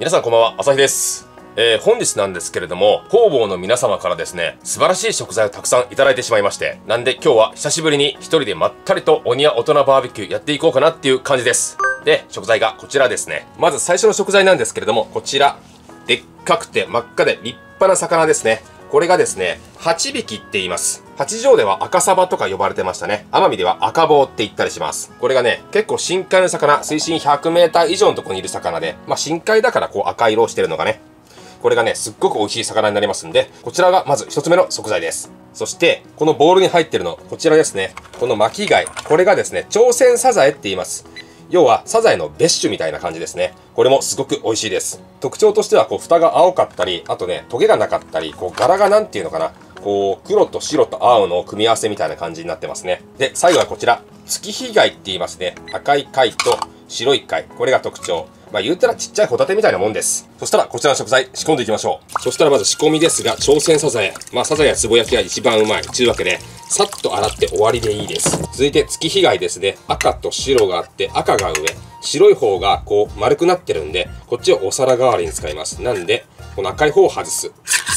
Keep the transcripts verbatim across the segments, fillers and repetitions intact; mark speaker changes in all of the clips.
Speaker 1: 皆さんこんばんは、朝日です。えー、本日なんですけれども、方々の皆様からですね、素晴らしい食材をたくさんいただいてしまいまして、なんで今日は久しぶりに一人でまったりと鬼や大人バーベキューやっていこうかなっていう感じです。で、食材がこちらですね。まず最初の食材なんですけれども、こちら。でっかくて真っ赤で立派な魚ですね。これがですね、八匹って言います。八丈では赤サバとか呼ばれてましたね。奄美では赤棒って言ったりします。これがね、結構深海の魚、水深ひゃくメーター以上のところにいる魚で、まあ深海だからこう赤い色をしてるのがね。これがね、すっごく美味しい魚になりますんで、こちらがまず一つ目の食材です。そして、このボウルに入ってるの、こちらですね。この巻き貝。これがですね、朝鮮サザエって言います。要は、サザエの別種みたいな感じですね。これもすごく美味しいです。特徴としては、こう、蓋が青かったり、あとね、トゲがなかったり、こう、柄がなんていうのかな。こう、黒と白と青の組み合わせみたいな感じになってますね。で、最後はこちら。月日貝って言いますね。赤い貝と白い貝。これが特徴。まあ言うたらちっちゃいホタテみたいなもんです。そしたらこちらの食材仕込んでいきましょう。そしたらまず仕込みですが、朝鮮サザエ。まあサザエやつぼ焼きが一番うまい。というわけで、さっと洗って終わりでいいです。続いて月日貝ですね。赤と白があって、赤が上。白い方がこう丸くなってるんで、こっちをお皿代わりに使います。なんで、この赤い方を外す。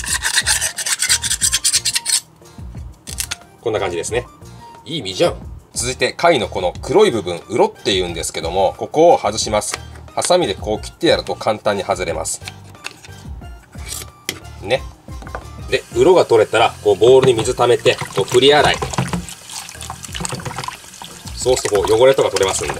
Speaker 1: こんな感じですね。いい身じゃん。続いて貝のこの黒い部分、うろって言うんですけども、ここを外します。ハサミでこう切ってやると簡単に外れます。ね。で、うろが取れたら、こうボウルに水溜めて、こう振り洗い。そうするとこう汚れとか取れますんで。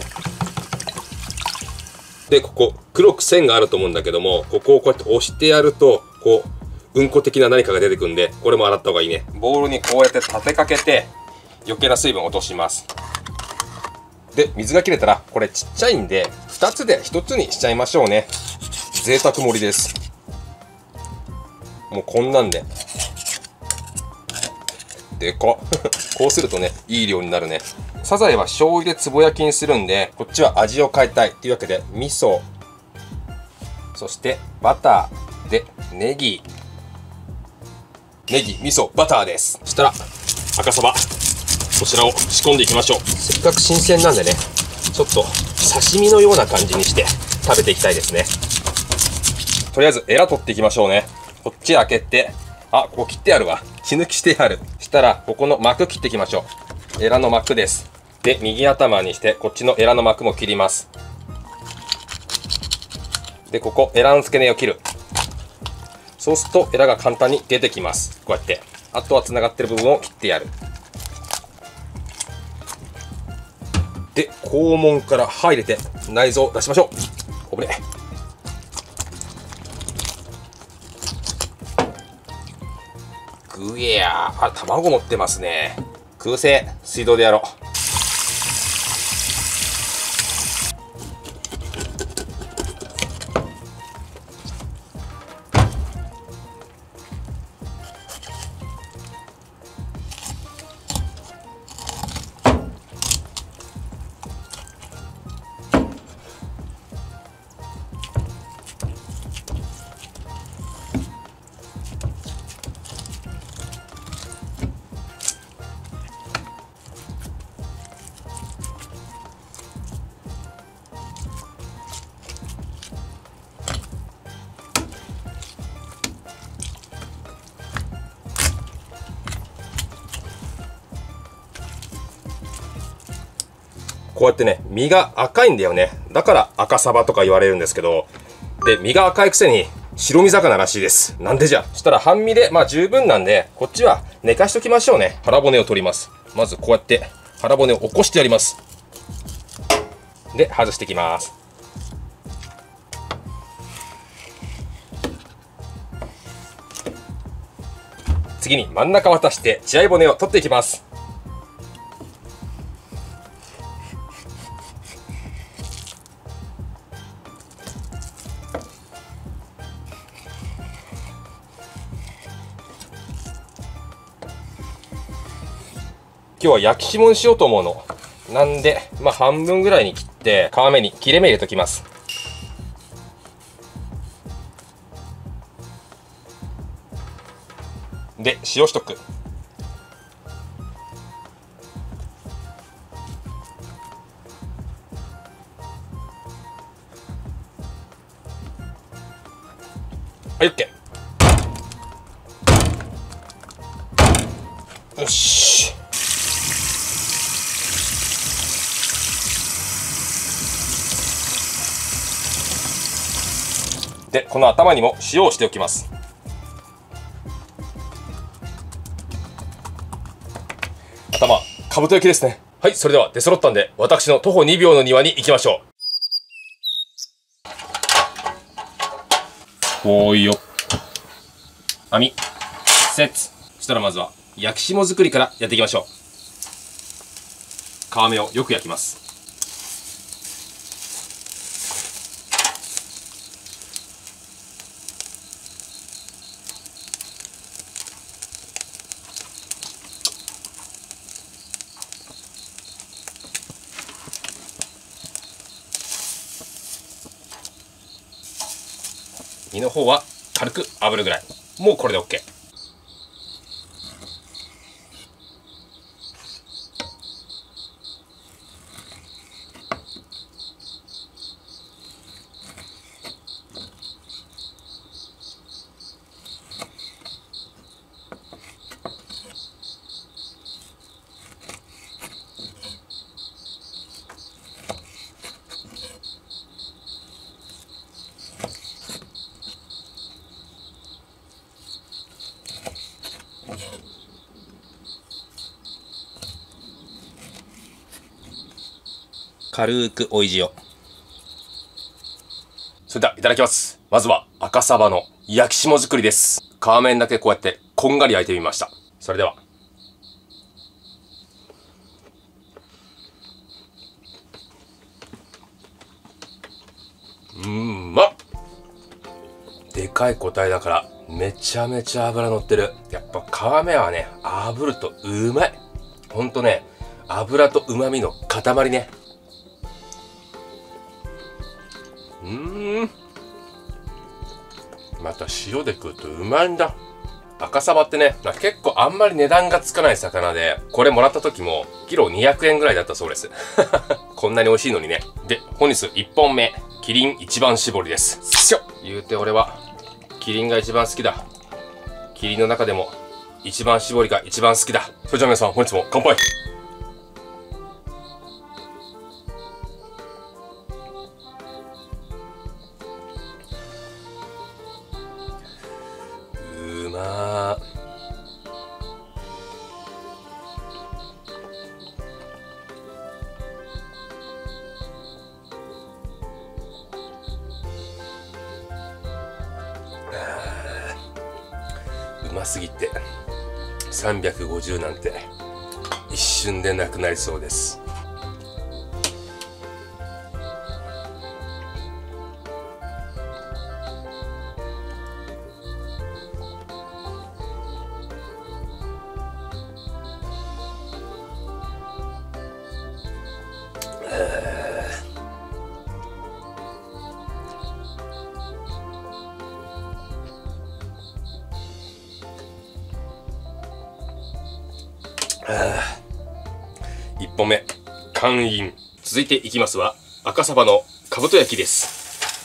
Speaker 1: で、ここ、黒く線があると思うんだけども、ここをこうやって押してやると、こう、うんこ的な何かが出てくるんで、これも洗った方がいいね。ボウルにこうやって立てかけて、余計な水分を落とします。で、水が切れたら、これちっちゃいんで、ふたつでひとつにしちゃいましょうね。贅沢盛りです。もうこんなんで。でかっ。こうするとね、いい量になるね。サザエは醤油でつぼ焼きにするんで、こっちは味を変えたい。というわけで、味噌。そして、バター。で、ネギ。ネギ、味噌、バターです。そしたら、赤サバ。こちらを仕込んでいきましょう。せっかく新鮮なんでね、ちょっと刺身のような感じにして食べていきたいですね。とりあえずエラ取っていきましょうね。こっち開けて、あ、ここ切ってあるわ。血抜きしてある。したら、ここの膜切っていきましょう。エラの膜です。で、右頭にして、こっちのエラの膜も切ります。で、ここ、エラの付け根を切る。そうすると、エラが簡単に出てきます。こうやって。あとは繋がってる部分を切ってやる。で、肛門から歯入れて内臓を出しましょう。おぶね。ぐえやー。あ、卵持ってますね。空製、水道でやろう。こうやってね、身が赤いんだよね。だから赤サバとか言われるんですけど、で、身が赤いくせに白身魚らしいです。なんでじゃ。そしたら半身で、まあ十分なんで、こっちは寝かしときましょうね。腹骨を取ります。まずこうやって腹骨を起こしてやります。で、外していきます。次に真ん中渡して血合い骨を取っていきます。今日は焼き霜にしようと思うの。なんで、まあ半分ぐらいに切って、皮目に切れ目入れときます。で、塩しとく。 はい、オッケー。よし。で、この頭にも塩をしておきます。頭、かぶと焼きですね。はい、それでは出揃ったんで、私の徒歩にびょうの庭に行きましょう。おーいよ。網、セッツ。そしたらまずは、焼き霜作りからやっていきましょう。皮目をよく焼きます。身の方は軽く炙るぐらい。もうこれで OK。軽く追い塩。それではいただきます。まずは赤サバの焼き霜作りです。皮面だけこうやってこんがり焼いてみました。それでは。うーん、まっ。でかい個体だからめちゃめちゃ脂乗ってる。やっぱ皮目はね、炙るとうまい。ほんとね、油と旨味の塊ね。うーん。また塩で食うとうまいんだ。赤サバってね、結構あんまり値段がつかない魚で、これもらった時もキロにひゃくえんぐらいだったそうです。こんなに美味しいのにね。で、本日いっぽんめ、キリン一番搾りです。しょ言うて俺は、キリンが一番好きだ。キリンの中でも、一番搾りが一番好きだ。それじゃあ皆さん、本日も乾杯。うまー。うますぎてさんびゃくごじゅうなんて一瞬でなくなりそうです。いっぽんめ、完飲。続いていきますは、赤サバのかぶと焼きです。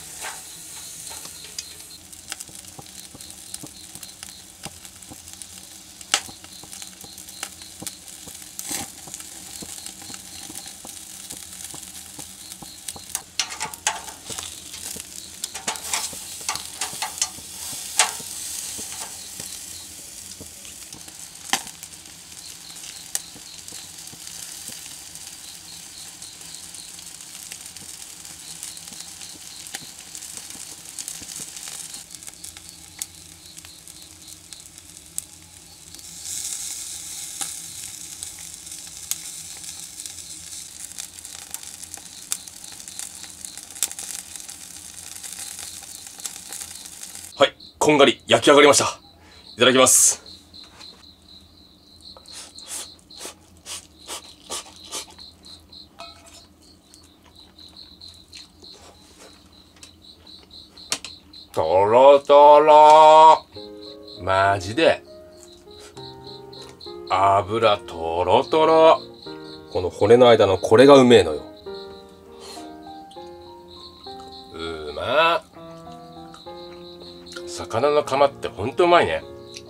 Speaker 1: はい、こんがり焼き上がりました。いただきます。とろとろ。マジで。油とろとろ。この骨の間のこれがうめえのよ。うまっ。 魚のカマってほんとうまいね。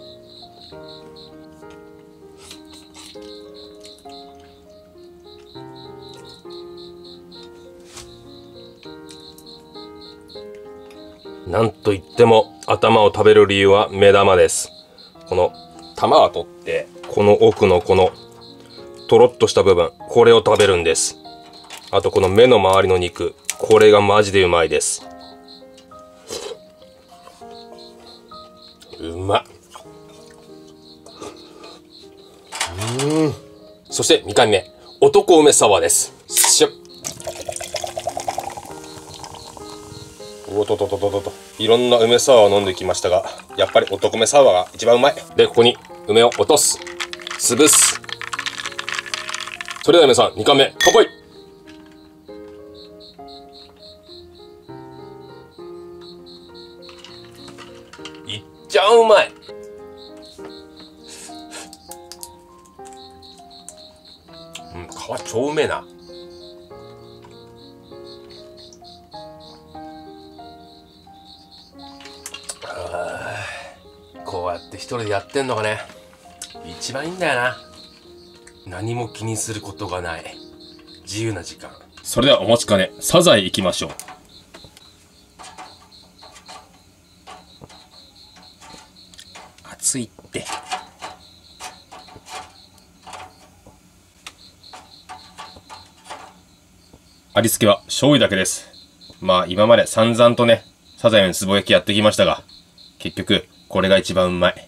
Speaker 1: なんといっても頭を食べる理由は目玉です。この玉は取ってこの奥のこのとろっとした部分、これを食べるんです。あとこの目の周りの肉、これがマジでうまいです。うまっ。うーん。そしてにかいめ、男梅サワーです。しゅっ。おとととととと。いろんな梅サワーを飲んできましたが、やっぱり男梅サワーが一番うまい。で、ここに梅を落とす。潰す。それでは皆さん、にかいめ、乾杯。いっちゃうまい。うん、皮超うめえな。こうやって一人でやってんのがね、一番いいんだよな。何も気にすることがない自由な時間。それではお待ちかね、サザエ行きましょう。熱いって。味付けは醤油だけです。まあ今まで散々とね、サザエのつぼ焼きやってきましたが、結局これが一番うまい。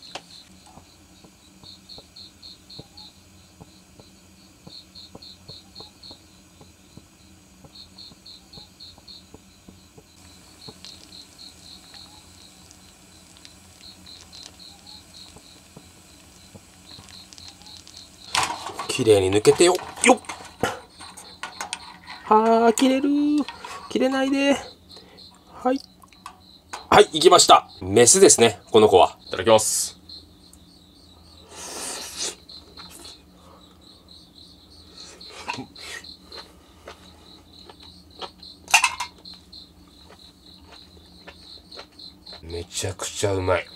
Speaker 1: 綺麗に抜けてよ。よっ。はあ、切れる。切れないで。はい。はい、行きました。メスですね、この子は。いただきます。めちゃくちゃうまい。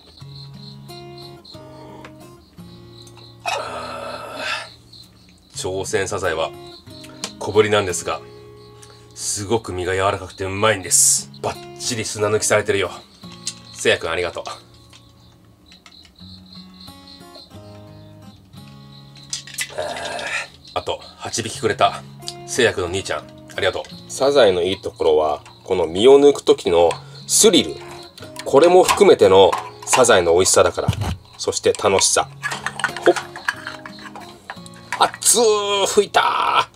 Speaker 1: 朝鮮サザエは小ぶりなんですが、すごく身が柔らかくてうまいんです。バッチリ砂抜きされてるよ。せいやくんありがとう。あとはちびきくれたせいやくんの兄ちゃんありがとう。サザエのいいところはこの身を抜く時のスリル、これも含めてのサザエの美味しさだから。そして楽しさ。ほっ、熱ー、吹いた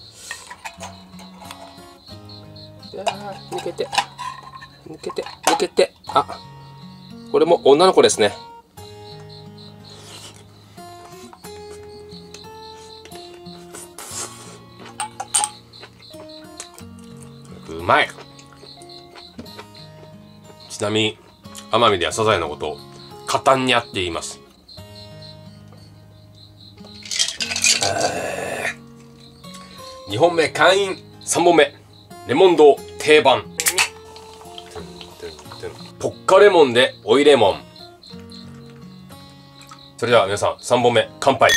Speaker 1: ー。いやー、抜けて抜けて抜けて。あ、これも女の子ですね。うまい。ちなみに奄美ではサザエのことをカタンニャって言います。にほんめ会員、さんぼんめレモン堂定番、ポッカレモンで追いレモン。それでは皆さんさんぼんめ乾杯。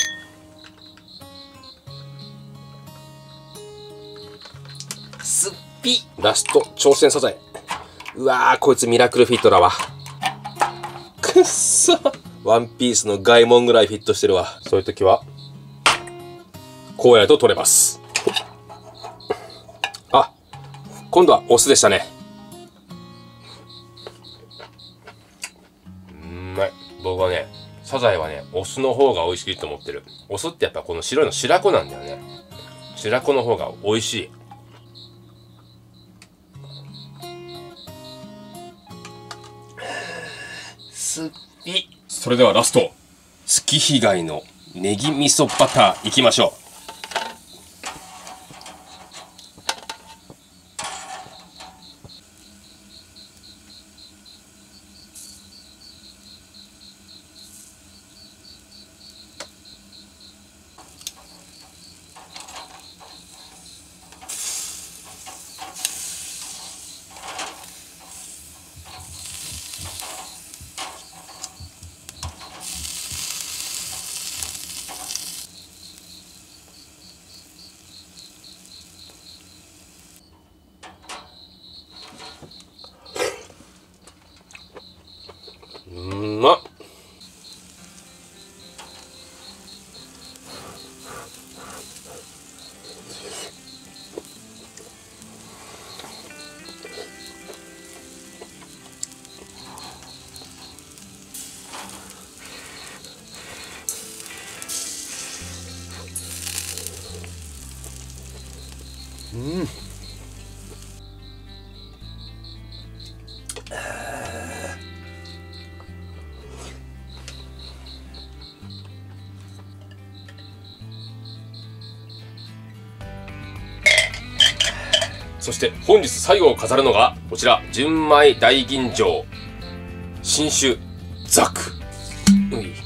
Speaker 1: すっぴ。ラスト朝鮮サザエ。うわー、こいつミラクルフィットだわ。くっそ、ワンピースのガイモンぐらいフィットしてるわ。そういう時はこうやると取れます。あ、今度はオスでしたね。うまい。僕はね、サザエはね、オスの方が美味しいと思ってる。オスってやっぱこの白いの白子なんだよね。白子の方が美味しい。すっぴ。それではラスト、月日貝のネギ味噌バターいきましょう。 うんまっ。うん。そして本日最後を飾るのがこちら純米大吟醸新酒ザク。うい。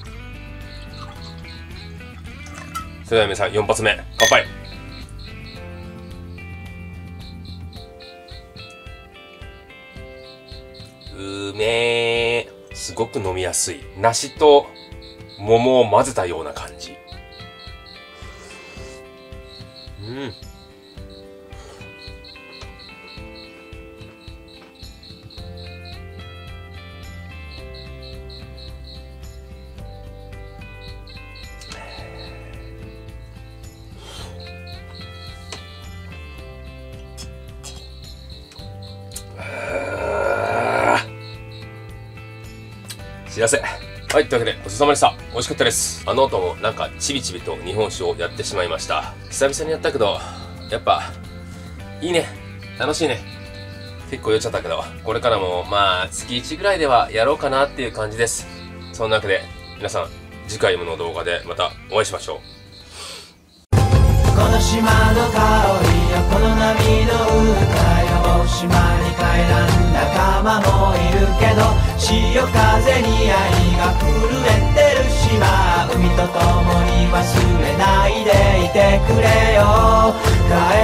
Speaker 1: それでは皆さんよん発目乾杯。うめー。すごく飲みやすい。梨と桃を混ぜたような感じ。うん。幸せ。はい、というわけでごちそうさまでした。美味しかったです。あの後もなんかちびちびと日本酒をやってしまいました。久々にやったけど、やっぱ、いいね。楽しいね。結構酔っちゃったけど、これからもまあ月いちぐらいではやろうかなっていう感じです。そんなわけで、皆さん、次回の動画でまたお会いしましょう。
Speaker 2: この島の香りよ、この波の歌よ、島に帰らん仲間もいるけど、潮風に愛が震えてる島、海と共に忘れないでいてくれよ。帰